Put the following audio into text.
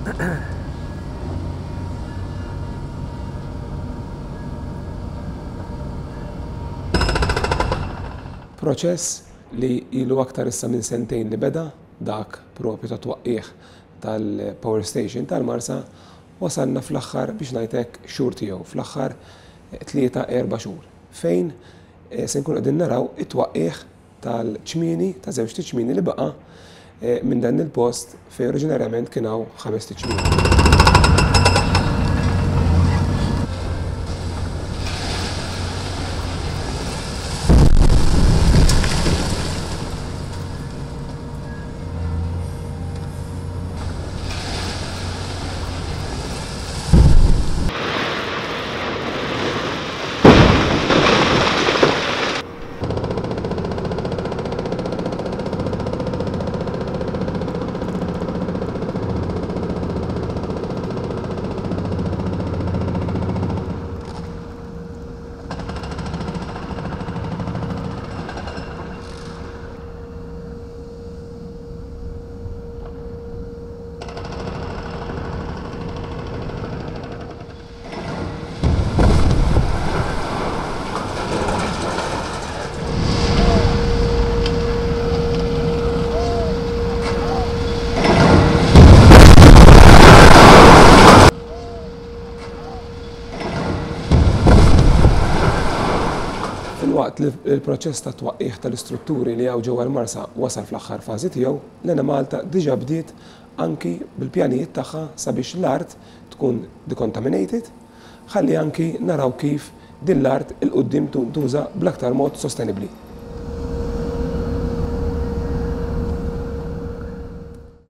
Proċess li ilu aktar issa minn sentejn li beda, dak propju ta' twaqqih tal-Power Station tal-Marsa, wasalna fl-aħħar biex ngħidlek xhur tiegħu, fl-aħħar 3-4 xhur. Fejn se nkunu qegħdin naraw it-twaqqih tal-chimney, ta' żewġ chimney li baqa' minn dan il-post fejn oriġinarjament kien hawn 5 chimney. Waqt li l-proċess ta' twaqqih tal-istrutturi li hawn ġewwa l-Marsa wasal fl-aħħar fażi tiegħu, l-Ena Malta diġà bdiet anki bil-pjanijiet tagħha sabiex l-art tkun decontaminated, ħalli anki naraw kif din l-art il-qudiem tuża bl-aktar mod sostenibbli.